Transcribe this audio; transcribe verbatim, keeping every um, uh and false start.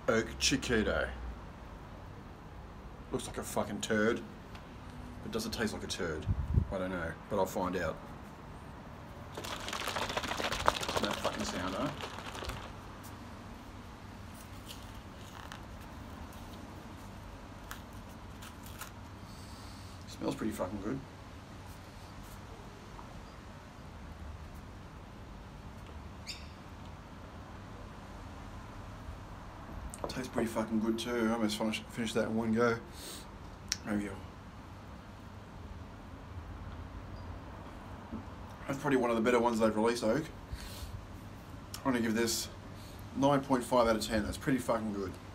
Oak Chokito. Looks like a fucking turd. But does it taste like a turd? I don't know, but I'll find out. That fucking sound, huh? Smells pretty fucking good. Tastes pretty fucking good too. I almost finished finish that in one go. Maybe I'll... That's probably one of the better ones they've released, Oak. I'm gonna give this nine point five out of ten. That's pretty fucking good.